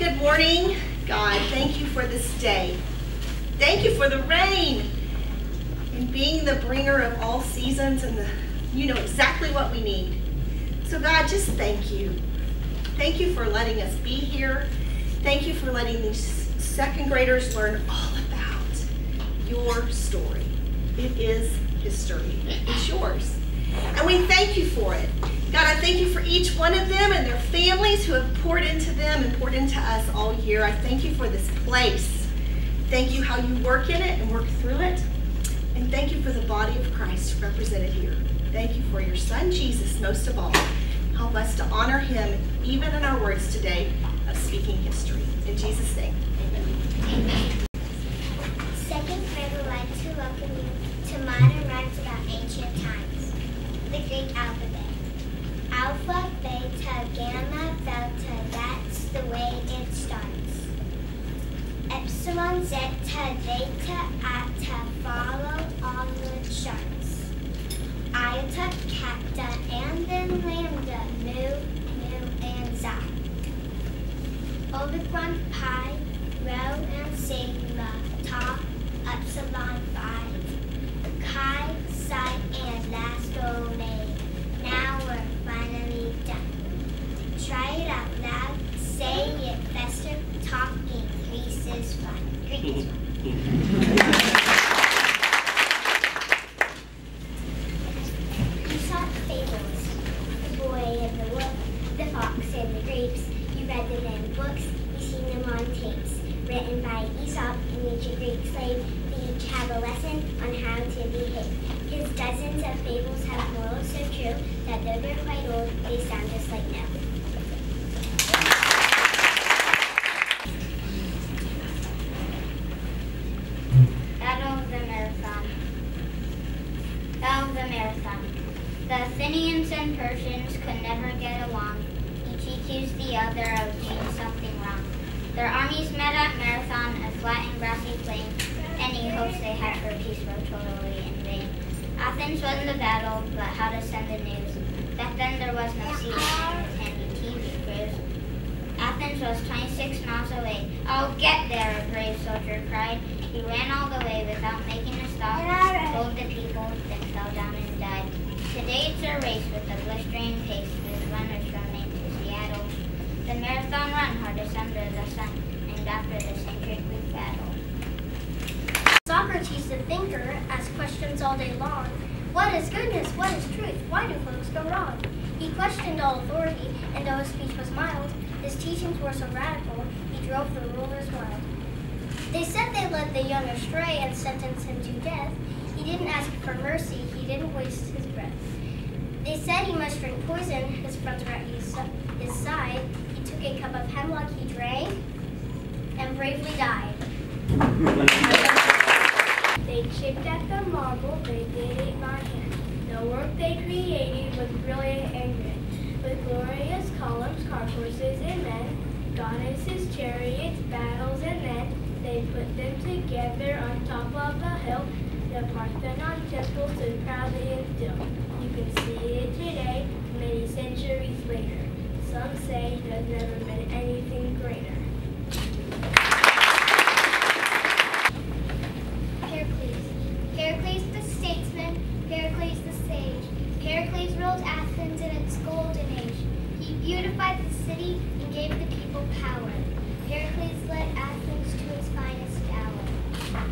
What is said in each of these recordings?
Good morning, God. Thank you for this day. Thank you for the rain and being the bringer of all seasons, and you know exactly what we need. So God, just thank you. Thank you for letting us be here. Thank you for letting these second graders learn all about your story. It is history. It's yours. And we thank you for it. God, I thank you for each one of them and their families who have poured into them and poured into us all year. I thank you for this place. Thank you how you work in it and work through it. And thank you for the body of Christ represented here. Thank you for your son, Jesus, most of all. Help us to honor him even in our words today of speaking history. In Jesus' name, amen. Second grade would like to welcome you to modern rhymes about ancient times. The Greek alphabet. Alpha, beta, gamma, delta, that's the way it starts. Epsilon, zeta, theta, eta, follow all the charts. Iota, kappa, and then lambda, mu, and xi. Omicron, pi, rho, and sigma, tau, epsilon, phi, chi, psi, and last omega. Now we're finally done. Try it out loud, say it faster, talking increases fun. Greek is Aesop fables, the boy and the wolf, the fox and the grapes. You read them in books, you've seen them on tapes. Written by Aesop, an ancient Greek slave, they each have a lesson on how to behave. His dozens of fables have morals so true that though they're quite old, they sound just like now. Battle of the Marathon. Battle of the Marathon. The Athenians and Persians could never get along. Each accused the other of doing something wrong. Their armies met at Marathon, a flat and grassy plain. Any hopes they had for peace were totally in vain. Athens won the battle, but how to send the news? Back then there was no CNN with handy TV crews. Athens was 26 miles away. I'll get there, a brave soldier cried. He ran all the way without making a stop, told the people, then fell down and died. Today it's a race with a blistering pace, with runners from Maine to Seattle. The marathon run, hardest under the sun, named after this ancient Greek battle. Socrates, the thinker, asked questions all day long. What is goodness? What is truth? Why do folks go wrong? He questioned all authority, and though his speech was mild, his teachings were so radical, he drove the rulers wild. They said they led the young astray and sentenced him to death. He didn't ask for mercy, he didn't waste his breath. They said he must drink poison, his friends were at his side. He took a cup of hemlock, he drank, and bravely died. They chipped at the marble, they did it by hand. The work they created was brilliant and grand. With glorious columns, cart horses and men, goddesses, chariots, battles and men, they put them together on top of a hill. The Parthenon temple stood proudly and still. You can see it today, many centuries later. Some say there's never been anything greater. Pericles the statesman, Pericles the sage. Pericles ruled Athens in its golden age. He beautified the city and gave the people power. Pericles led Athens to its finest hour.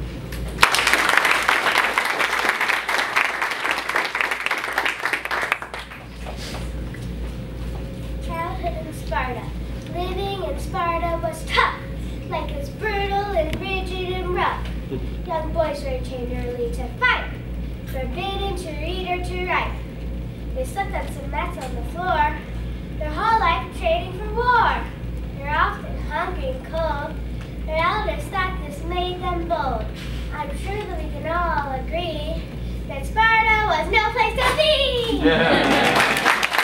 Childhood in Sparta. Living in Sparta was tough. Life was brutal and rigid and rough. Young boys were trained early to fight, forbidden to read or to write. They slept on some mats on the floor, their whole life training for war. They're often hungry and cold. Their elders thought this made them bold. I'm sure that we can all agree that Sparta was no place to be! Yeah.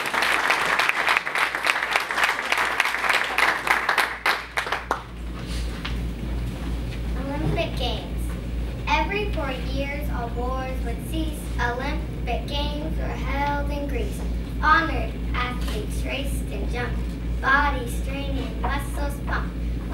Olympic Games. Every 4 years, all wars would cease. Olympic Games were held in Greece. Honored athletes raced and jumped, bodies straining, muscles pumped.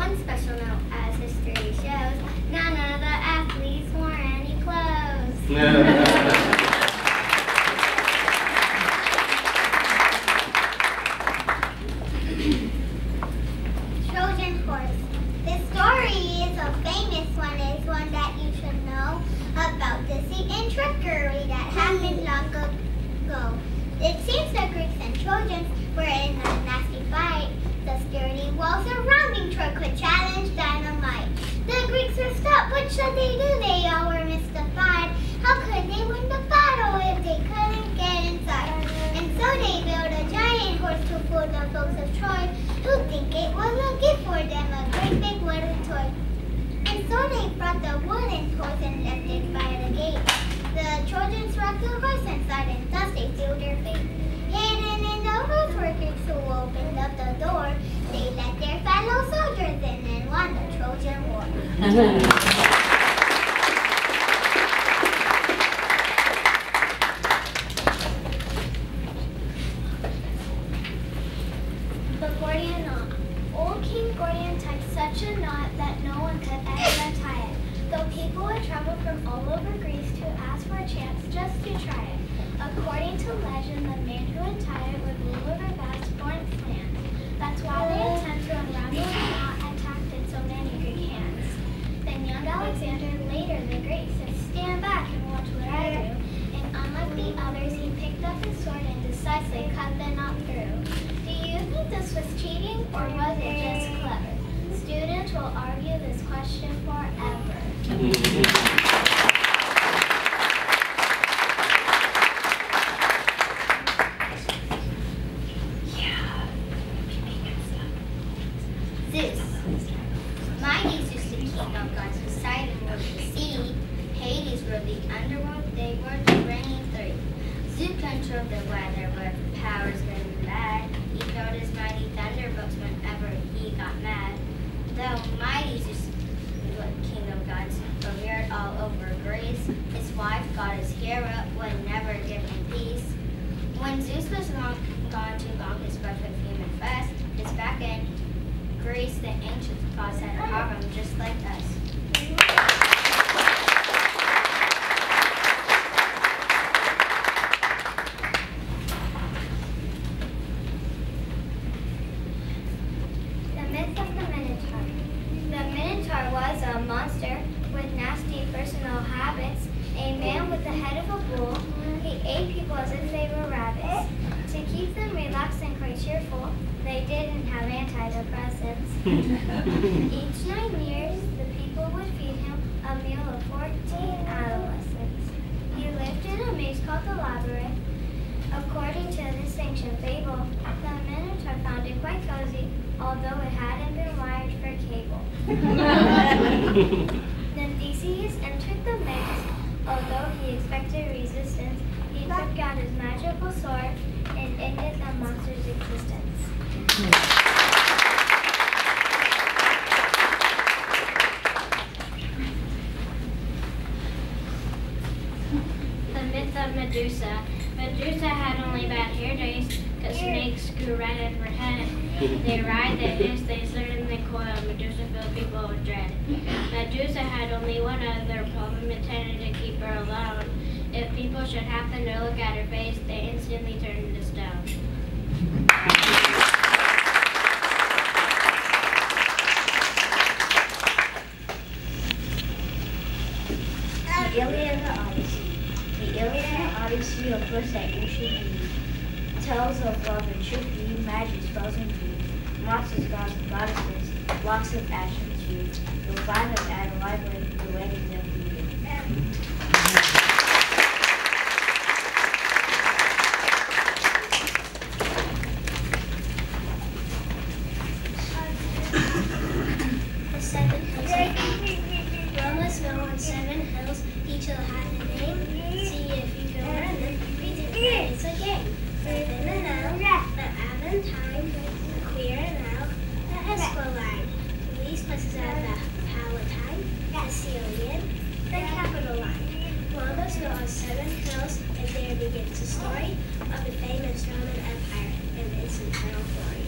Trojan horse. This story is a famous one. It's one that you should know about deceit and trickery that happened long ago. It seems the Greeks and Trojans were in a nasty fight. The security walls surrounding Troy could challenge dynamite. The Greeks were stopped. What should they do? They all were mystified. How could they win the battle if they couldn't get inside? And so they built a giant horse to fool the folks of Troy, who think it was a gift for them, a great big wooden toy. And so they brought the wooden horse and left it by the gate. The Trojans rocked the horse inside, and thus they sealed their fate. Hidden in the horse were Greeks who opened up the door. They let their fellow soldiers in and won the Trojan War. The Gordian knot. Old King Gordian tied such a knot that no one could ever untie it, though people would travel from all over Greece to ask for a chance just to try it. According to legend, the man who would tie it would rule over vast foreign lands. That's why they attempt to unravel the knot attacked in so many Greek hands. Then young Alexander, later the Greek, said, "Stand back and watch what I do." And unlike the others, he picked up his sword and decisively cut the knot through. Do you think this was cheating, or was it just clever? Students will argue this question forever. Zeus. Mighty Zeus, the king of gods, Poseidon ruled the sea. Hades ruled the underworld. They were the reigning three. Zeus controlled the weather, but powers good and bad. He thrown his mighty thunderbolts whenever he got mad. Though mighty Zeus, the king of gods, revered all over Greece, his wife, goddess Hera, would never give him peace. When Zeus was gone too long, his wife with human flesh, his back end. Greece, the ancient gods had a harem just like us. The myth of the Minotaur. The Minotaur was a monster with nasty personal habits, a man with the head of a bull. He ate people as if they were rabbits. To keep them relaxed and quite cheerful, they didn't have antidepressants. Each 9 years, the people would feed him a meal of 14 adolescents. He lived in a maze called the Labyrinth. According to this ancient fable, the Minotaur found it quite cozy, although it hadn't been wired for cable. Then Theseus entered the maze. Although he expected resistance, he took out his magical sword and ended the monster's existence. The myth of Medusa. Medusa had only bad hair days because snakes grew right at her head. They ride, they hiss, they certainly coil. Medusa filled people with dread. Medusa had only one other problem, intended to keep her alone. If people should happen to look at her face, they instantly turned into stone. The Iliad and the Odyssey. The Iliad and Odyssey of bliss that you should read. Tales of love and truth, magic, spells and food. Monsters, gods, and goddesses, blocks of ash and stew. You'll find them at a library, the weddings of the year. The 7 hills of Rome was known on 7 hills, each will have a name. See if you can learn them. Read it, it's a game. Within and out, the Aventine, the Queer and Out, the Esquiline. These places are the Palatine, the Celian, the Capital Line. Rome was known on 7 hills, and there begins the story of the famous Roman Empire and its eternal glory.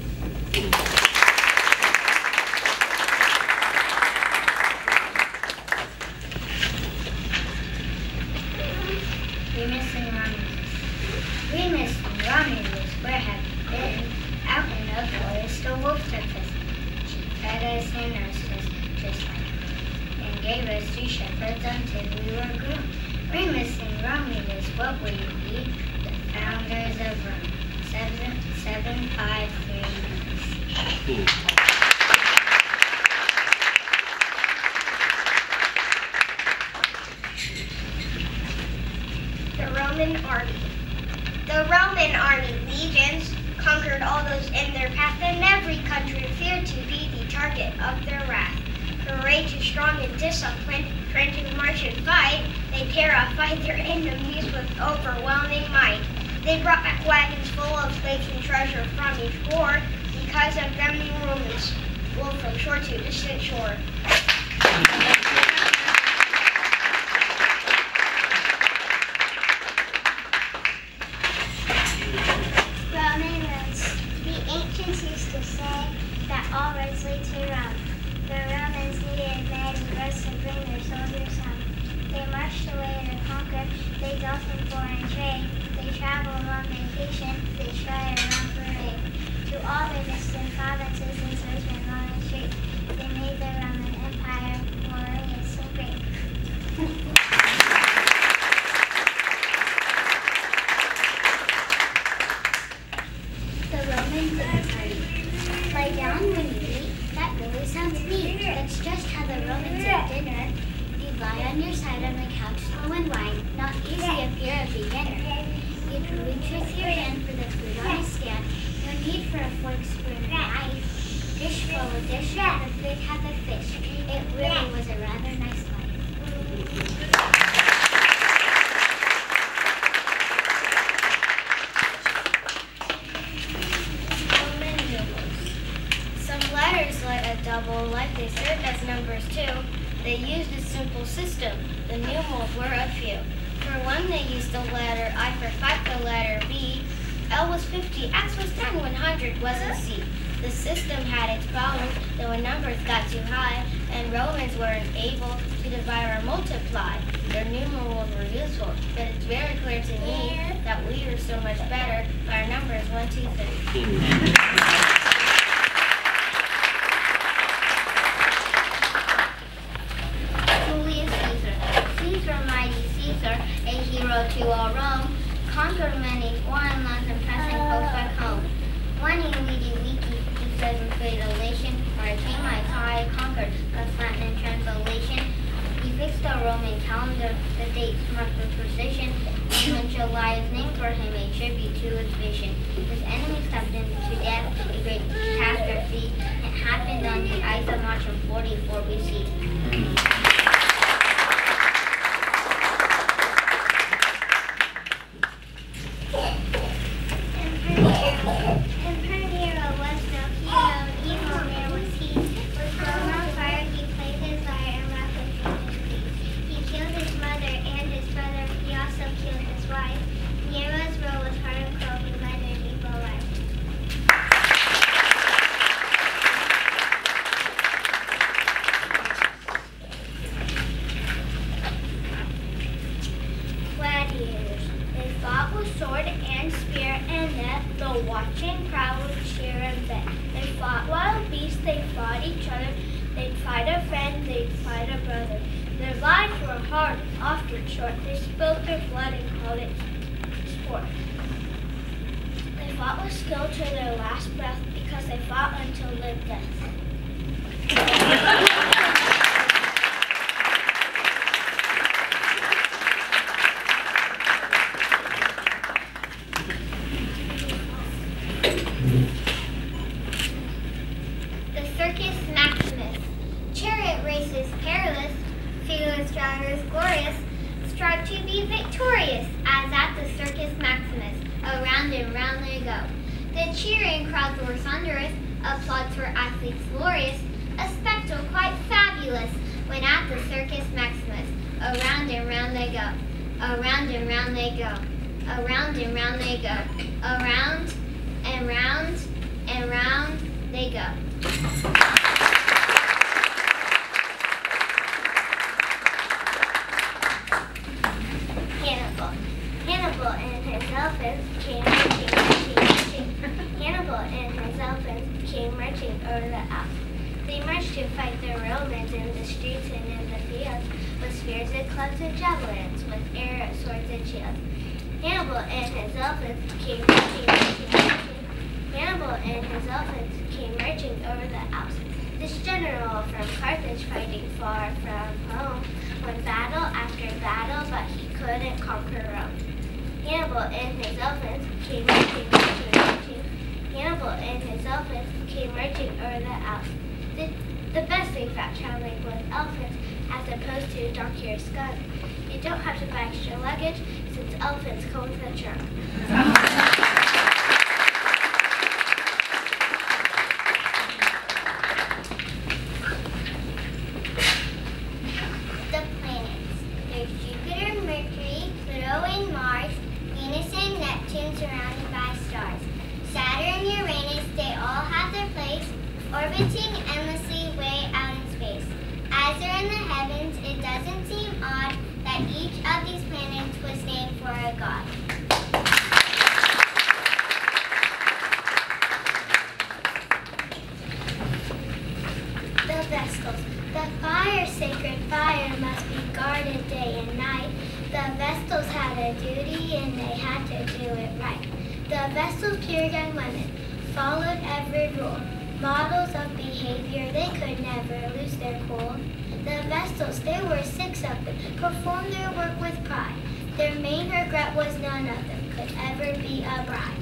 us sinners just like, and gave us 2 shepherds until we were grown. Remus and Romulus, what will you be? The founders of Rome. 753. The Roman army. The Roman army, legions, conquered all those in their path, and every country feared to be the target of their wrath. Courageous, strong, and disciplined, trained to march and fight, they terrified their enemies with overwhelming might. They brought back wagons full of slaves and treasure from each war. Because of them, the Romans moved from shore to distant shore. Roman roads. The ancients used to say that all roads lead to Rome. The Romans needed many roads to bring their soldiers home. They marched away to conquer. They dealt in foreign trade. They traveled on vacation. They tried around parade. To all their distant provinces and searched and long and straight, they made the Roman Empire glorious and great. The Roman dinner party. Lie down when you eat. That really sounds neat. That's just how the Romans ate dinner. You lie on your side on the couch, slow and wide. Not easy if you're a beginner. You'd reach with your hand for the food on a stand. No need for a fork, spoon, and knife. Dish full of dish, and a big half of fish. It really was a rather nice life. Roman numerals. Some letters like a double, like they served as numbers too. They used a simple system. The numerals were a few. For one, they used the letter I for 5, the letter B. L was 50, X was 10, 100 was a C. The system had its problems, though when numbers got too high, and Romans weren't able to divide or multiply. Their numerals were useful, but it's very clear to me that we are so much better by our numbers 1, 2, 3. Julius Caesar. Caesar, mighty Caesar, a hero to all Rome, conquered many foreign lands and pressing folks back home. One weedy, he says with great elation, for a king like I conquered, that's Latin in translation. He fixed the Roman calendar, the dates marked with precision, and when July is named for him, a tribute to his vision. His enemies stabbed him to death, a great catastrophe. It happened on the ice of March of 44 BC. Hannibal and his elephants came marching over the Alps. They marched to fight the Romans in the streets and in the fields, with spears and clubs and javelins, with arrows, swords and shields. Hannibal and his elephants came marching. Hannibal and his elephants came marching over the Alps. This general from Carthage, fighting far from home, won battle after battle, but he couldn't conquer Rome. Hannibal and his elephants came marching. Hannibal and his elephants came marching over the Alps. The best thing about traveling with elephants, as opposed to donkey or skunk, you don't have to buy extra luggage since elephants come with a trunk. The planets. There's Jupiter, Mercury, Pluto, and Mars, Venus and Neptune surrounded by stars. Saturn, Uranus, they all have their place, orbiting endlessly way out in space. As they're in the heavens, it doesn't seem odd that each of these planets was named for a god. The Vestals. The fire, sacred fire, must be guarded day and night. The Vestals had a duty and they had to do it right. The Vestals, pure young women, followed every rule. Models of behavior, they could never lose their cool. The Vestals, there were 6 of them, performed their work with pride. Their main regret was none of them could ever be a bride.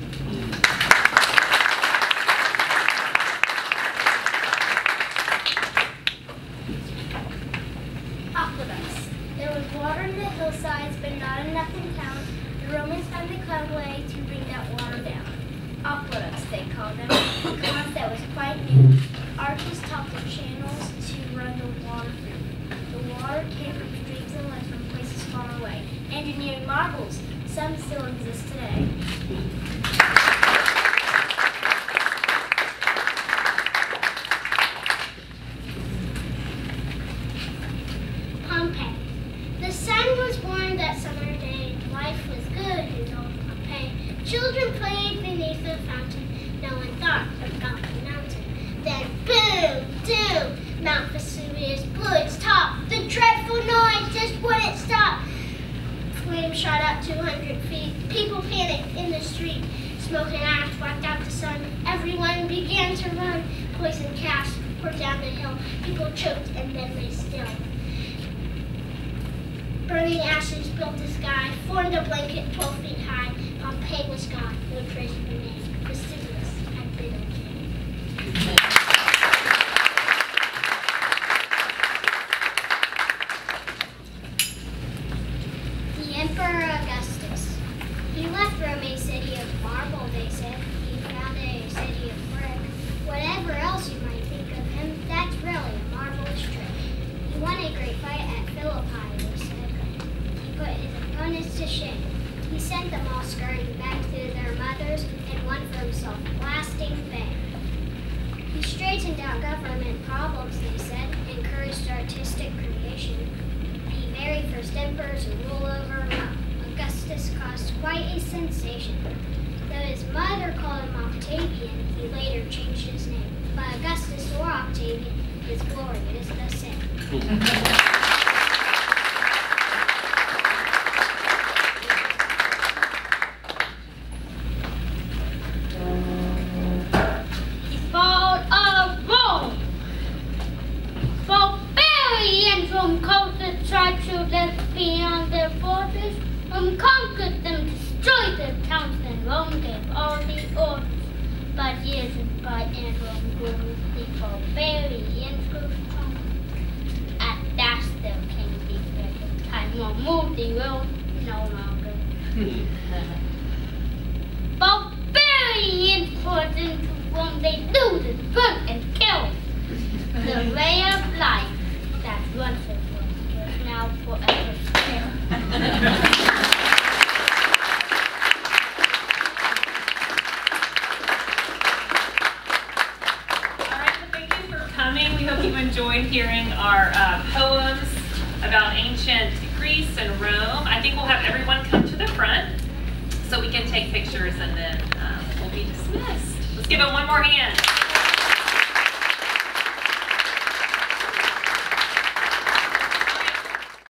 Aqueducts. There was water in the hillsides, but not enough in town. The Romans found a clever way to bring that water down. Aqueducts, they called them, because that was quite new. Arches topped the channels to run the water through. The water came from streams and lakes from places far away. Engineering marvels, some still exist today. Pompeii. The sun was warm that summer day. Life was good in old Pompeii. Children played beneath the fountain. No one thought about the mountain. Then boom, doom, Mount Vesuvius blew its top. The dreadful noise just wouldn't stop. Flames shot up 200 feet. People panicked in the street. Smoke and ash wiped out the sun. Everyone began to run. Poison gas poured down the hill. People choked and then lay still. Burning ashes built the sky, formed a blanket 12 feet high. Pompeii was gone, no trace remained. Vesuvius had been a king. The Emperor Augustus. He left Rome a city of marble, they said. He found a city of brick. Whatever else you might think of him, that's really a marvelous trick. He won a great fight at Philippi, they said. He put his opponents to shame. He sent them all scurrying back to their mothers and won for himself lasting fame. He straightened out government problems, they said, encouraged artistic creation. The very first emperor to rule over Rome, Augustus, caused quite a sensation. Though his mother called him Octavian, he later changed his name. But Augustus or Octavian, his glory is the same. Tried to live beyond their borders, conquered them, destroyed their towns, and Rome gave all the orders. But years went by and Rome grew, the barbarians grew strong. At last there came the perfect time, more moved the world no longer. Barbarians poured into Rome, they looted, burnt, and killed. The way of life that once was now forever still. We hope you enjoyed hearing our poems about ancient Greece and Rome. I think we'll have everyone come to the front so we can take pictures and then we'll be dismissed. Let's give it one more hand.